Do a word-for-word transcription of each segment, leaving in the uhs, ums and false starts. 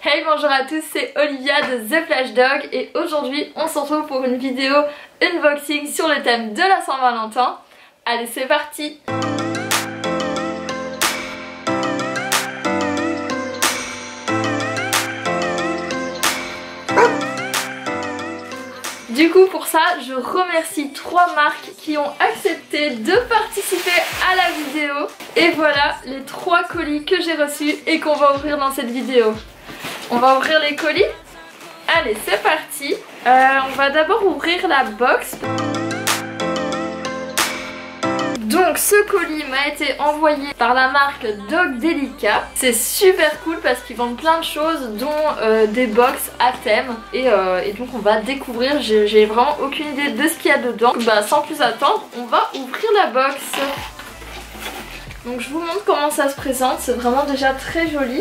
Hey, bonjour à tous, c'est Olivia de The Flash Dog et aujourd'hui on se retrouve pour une vidéo unboxing sur le thème de la Saint-Valentin. Allez, c'est parti! Du coup, pour ça, je remercie trois marques qui ont accepté de participer à la vidéo. Et voilà les trois colis que j'ai reçus et qu'on va ouvrir dans cette vidéo. On va ouvrir les colis. Allez, c'est parti. Euh, on va d'abord ouvrir la box. Donc ce colis m'a été envoyé par la marque Dog Delica. C'est super cool parce qu'ils vendent plein de choses dont euh, des box à thème. Et, euh, et donc on va découvrir, j'ai vraiment aucune idée de ce qu'il y a dedans. Bah, sans plus attendre, on va ouvrir la box. Donc je vous montre comment ça se présente, c'est vraiment déjà très joli.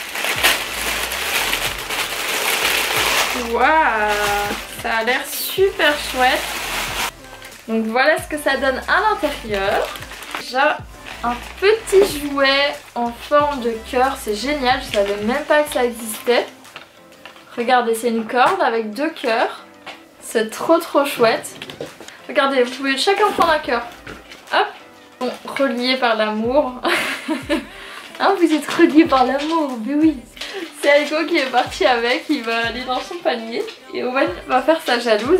Waouh, ça a l'air super chouette. Donc voilà ce que ça donne à l'intérieur. Déjà un petit jouet en forme de cœur, c'est génial, je savais même pas que ça existait. Regardez, c'est une corde avec deux cœurs. C'est trop trop chouette. Regardez, vous pouvez chacun prendre un cœur. Hop, bon, reliés par l'amour. Hein, vous êtes reliés par l'amour, mais oui. C'est Aiko qui est parti avec, il va aller dans son panier et Owen va faire sa jalouse.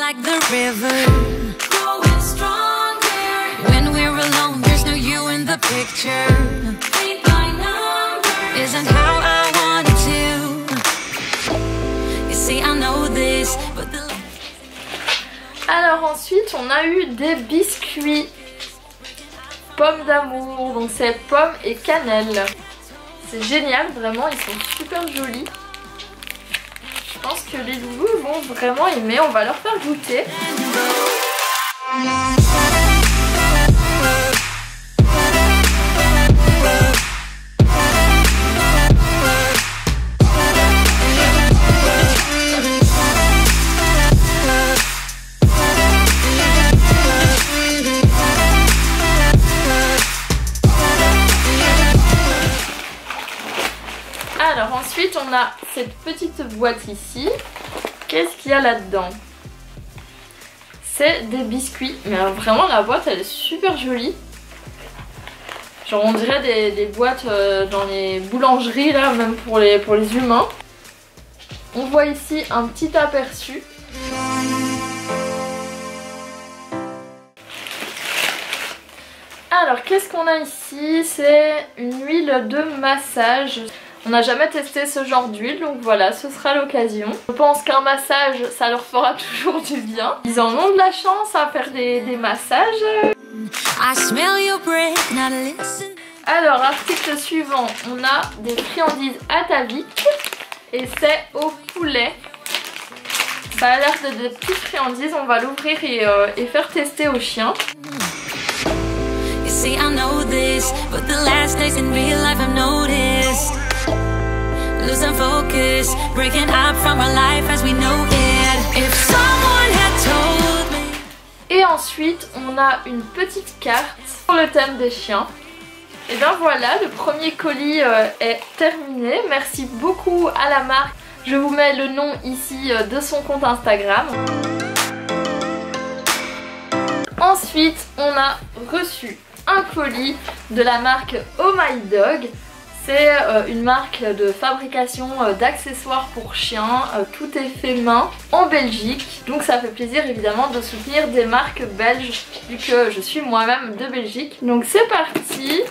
Alors ensuite on a eu des biscuits pommes d'amour, donc c'est pommes et cannelle. C'est génial, vraiment, ils sont super jolis. Je pense que les loulous vont vraiment aimer, on va leur faire goûter. Alors ensuite on a cette petite boîte ici. Qu'est-ce qu'il y a là-dedans? C'est des biscuits. Mais alors, vraiment la boîte elle est super jolie. Genre on dirait des, des boîtes euh, dans les boulangeries là, même pour les, pour les humains. On voit ici un petit aperçu. Alors qu'est-ce qu'on a ici? C'est une huile de massage. On n'a jamais testé ce genre d'huile, donc voilà, ce sera l'occasion. Je pense qu'un massage, ça leur fera toujours du bien. Ils en ont de la chance à faire des, des massages. Alors, article suivant, on a des friandises ataviques. Et c'est au poulet. Ça a l'air de des petites friandises, on va l'ouvrir et, euh, et faire tester aux chiens. See, I know this, but the last days in real life I've noticed losing focus, breaking up from our life as we know it. If someone had told me. Et ensuite, on a une petite carte pour le thème des chiens. Et ben voilà, le premier colis euh, est terminé. Merci beaucoup à la marque. Je vous mets le nom ici euh, de son compte Instagram. Ensuite, on a reçu un colis de la marque Oh My Dog. C'est euh, une marque de fabrication euh, d'accessoires pour chiens. Euh, tout est fait main en Belgique. Donc ça fait plaisir évidemment de soutenir des marques belges vu que je suis moi-même de Belgique. Donc c'est parti.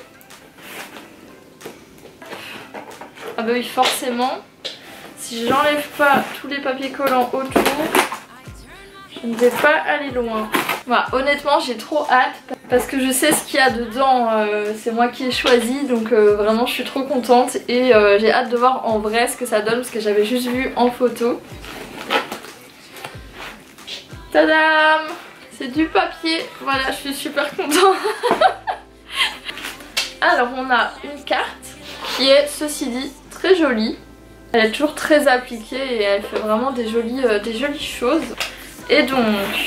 Ah bah oui, forcément. Si j'enlève pas tous les papiers collants autour, je ne vais pas aller loin. Voilà, honnêtement j'ai trop hâte parce que je sais ce qu'il y a dedans, euh, c'est moi qui ai choisi, donc euh, vraiment je suis trop contente et euh, j'ai hâte de voir en vrai ce que ça donne parce que j'avais juste vu en photo. Tadam! C'est du papier, voilà, je suis super contente. Alors on a une carte qui est, ceci dit, très jolie. Elle est toujours très appliquée et elle fait vraiment des jolies, euh, des jolies choses. Et donc,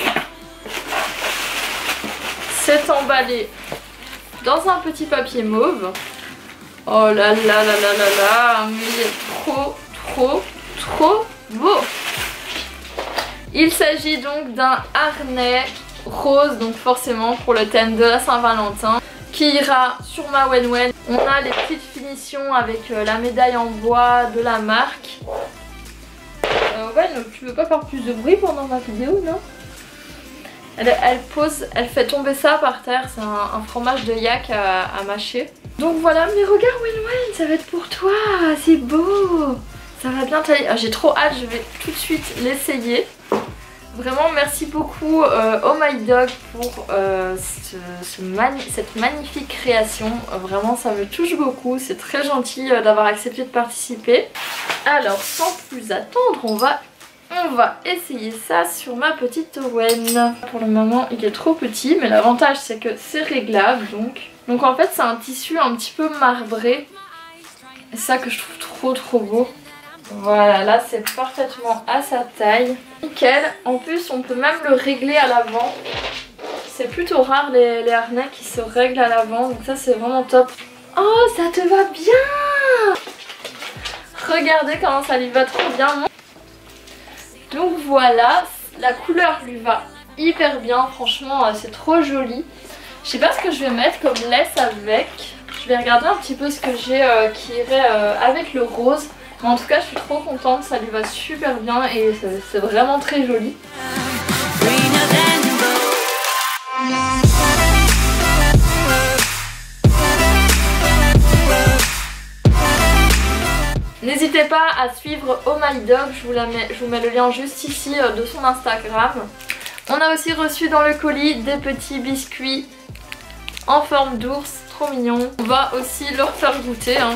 c'est emballé dans un petit papier mauve. Oh là là là là là là, mais il est trop trop trop beau. Il s'agit donc d'un harnais rose, donc forcément pour le thème de la Saint-Valentin, qui ira sur ma Wen Wen. On a les petites finitions avec euh, la médaille en bois de la marque. Euh, ouais, donc tu veux pas faire plus de bruit pendant ma vidéo, non? Elle, elle pose, elle fait tomber ça par terre, c'est un, un fromage de yak à, à mâcher. Donc voilà, mais regarde Wen Wen, ça va être pour toi, c'est beau. Ça va bien tailler. Ah, j'ai trop hâte, je vais tout de suite l'essayer. Vraiment merci beaucoup euh, Oh My Dog pour euh, ce, ce mani cette magnifique création. Euh, vraiment ça me touche beaucoup, c'est très gentil euh, d'avoir accepté de participer. Alors sans plus attendre, on va, on va essayer ça sur ma petite Wen. Pour le moment il est trop petit, mais l'avantage c'est que c'est réglable. Donc, donc en fait c'est un tissu un petit peu marbré. C'est ça que je trouve trop trop beau. Voilà, là c'est parfaitement à sa taille. Nickel. En plus on peut même le régler à l'avant. C'est plutôt rare les, les harnais qui se règlent à l'avant. Donc ça c'est vraiment top. Oh, ça te va bien. Regardez comment ça lui va trop bien. Donc voilà, la couleur lui va hyper bien. Franchement c'est trop joli. Je sais pas ce que je vais mettre comme lace avec. Je vais regarder un petit peu ce que j'ai euh, qui irait euh, avec le rose. Mais en tout cas je suis trop contente, ça lui va super bien et c'est vraiment très joli. N'hésitez pas à suivre Oh My Dog, je vous, la mets, je vous mets le lien juste ici euh, de son Instagram. On a aussi reçu dans le colis des petits biscuits en forme d'ours, trop mignon. On va aussi leur faire goûter. Hein.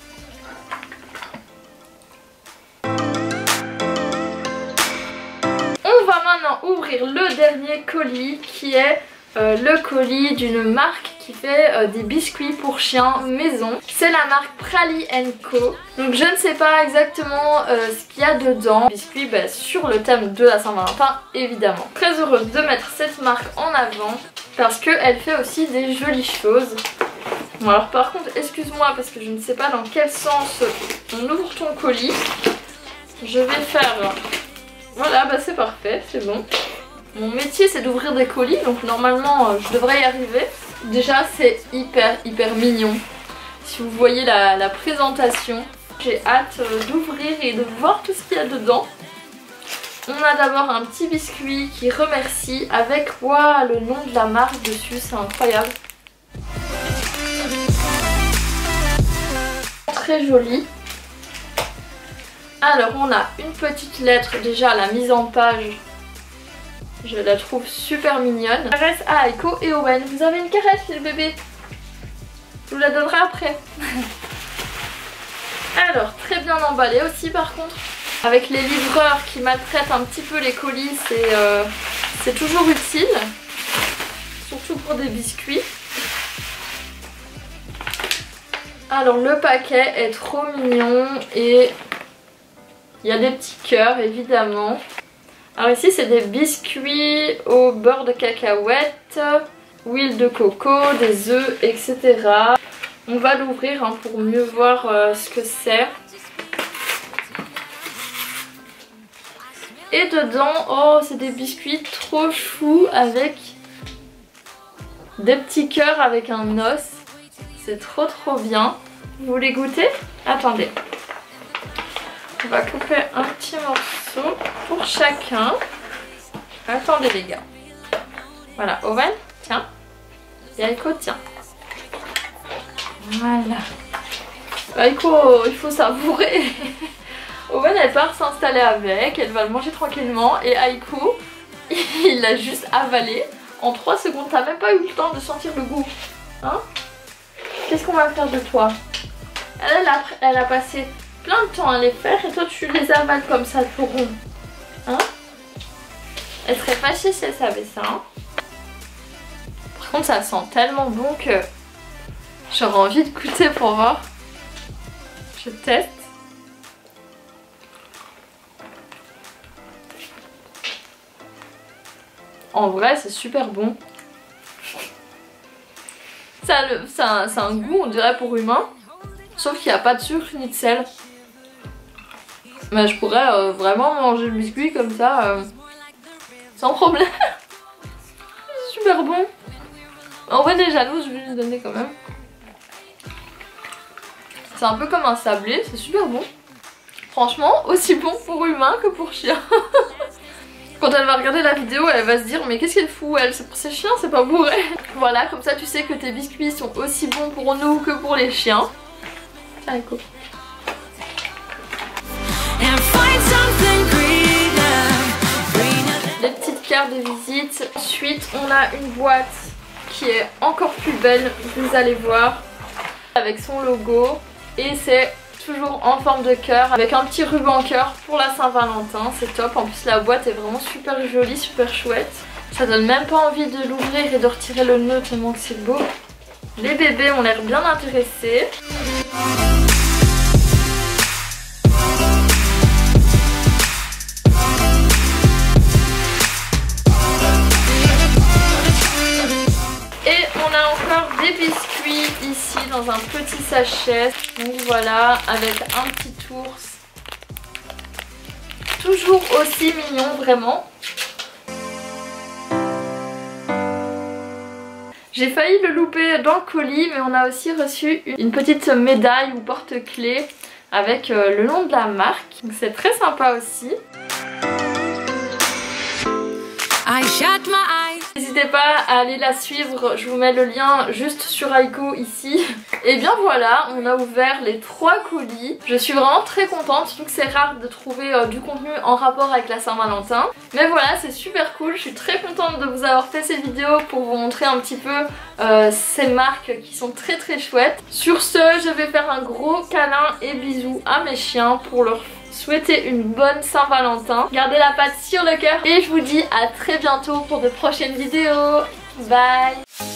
On va maintenant ouvrir le dernier colis qui est euh, le colis d'une marque qui fait euh, des biscuits pour chiens maison. C'est la marque Prally and Co. Donc je ne sais pas exactement euh, ce qu'il y a dedans. Biscuits bah, sur le thème de la Saint-Valentin évidemment. Très heureuse de mettre cette marque en avant parce qu'elle fait aussi des jolies choses. Bon alors par contre excuse-moi parce que je ne sais pas dans quel sens on ouvre ton colis. Je vais faire... Voilà, bah c'est parfait, c'est bon. Mon métier c'est d'ouvrir des colis, donc normalement euh, je devrais y arriver. Déjà c'est hyper hyper mignon. Si vous voyez la, la présentation, j'ai hâte euh, d'ouvrir et de voir tout ce qu'il y a dedans. On a d'abord un petit biscuit qui remercie avec wow, le nom de la marque dessus, c'est incroyable. Très joli. Alors on a une petite lettre, déjà la mise en page, je la trouve super mignonne. Caresse à Aiko et Owen. Vous avez une caresse le bébé? Je vous la donnerai après. Alors très bien emballé aussi par contre. Avec les livreurs qui maltraitent un petit peu les colis, c'est euh, c'est toujours utile. Surtout pour des biscuits. Alors le paquet est trop mignon et il y a des petits cœurs évidemment. Alors ici c'est des biscuits au beurre de cacahuète, huile de coco, des œufs, et cetera. On va l'ouvrir hein, pour mieux voir euh, ce que c'est. Et dedans, oh c'est des biscuits trop choux avec des petits cœurs avec un os. C'est trop trop bien. Vous voulez goûter? Attendez. On va couper un petit morceau pour chacun. Attendez les gars. Voilà, Owen, tiens. Et Aiko, tiens. Voilà. Aiko, il faut savourer. Owen, elle part s'installer avec. Elle va le manger tranquillement. Et Aiko, il l'a juste avalé. En trois secondes, t'as même pas eu le temps de sentir le goût. Hein? Qu'est-ce qu'on va faire de toi? Elle, elle, a, elle a passé plein de temps à les faire et toi tu les avales comme ça tout rond. Hein? Elle serait fâchée si elle savait ça. Hein? Par contre ça sent tellement bon que j'aurais envie de goûter pour voir. Je teste. En vrai c'est super bon. Ça a, le, ça, a, ça a un goût on dirait pour humain. Sauf qu'il n'y a pas de sucre ni de sel. Mais je pourrais euh, vraiment manger le biscuit comme ça euh, sans problème. C'est super bon. En vrai, elle est jalouse, je vais lui donner quand même. C'est un peu comme un sablé, c'est super bon. Franchement, aussi bon pour humain que pour chien. Quand elle va regarder la vidéo, elle va se dire mais qu'est-ce qu'elle fout elle? C'est pour ses chiens, c'est pas pour elle. Voilà, comme ça tu sais que tes biscuits sont aussi bons pour nous que pour les chiens. Tiens, écoute. Les petites cartes de visite. Ensuite, on a une boîte qui est encore plus belle, vous allez voir, avec son logo. Et c'est toujours en forme de cœur avec un petit ruban cœur pour la Saint-Valentin. C'est top, en plus la boîte est vraiment super jolie, super chouette. Ça donne même pas envie de l'ouvrir et de retirer le nœud tellement que c'est beau. Les bébés ont l'air bien intéressés. Et on a encore des biscuits ici dans un petit sachet. Donc voilà, avec un petit ours. Toujours aussi mignon, vraiment. J'ai failli le louper dans le colis, mais on a aussi reçu une petite médaille ou porte-clés avec le nom de la marque. Donc c'est très sympa aussi. N'hésitez pas à aller la suivre, je vous mets le lien juste sur Aiko ici. Et bien voilà, on a ouvert les trois colis. Je suis vraiment très contente, surtout que c'est rare de trouver euh, du contenu en rapport avec la Saint-Valentin. Mais voilà, c'est super cool, je suis très contente de vous avoir fait cette vidéo pour vous montrer un petit peu euh, ces marques qui sont très très chouettes. Sur ce, je vais faire un gros câlin et bisous à mes chiens pour leur souhaiter une bonne Saint-Valentin. Gardez la patte sur le cœur et je vous dis à très bientôt pour de prochaines vidéos. Bye!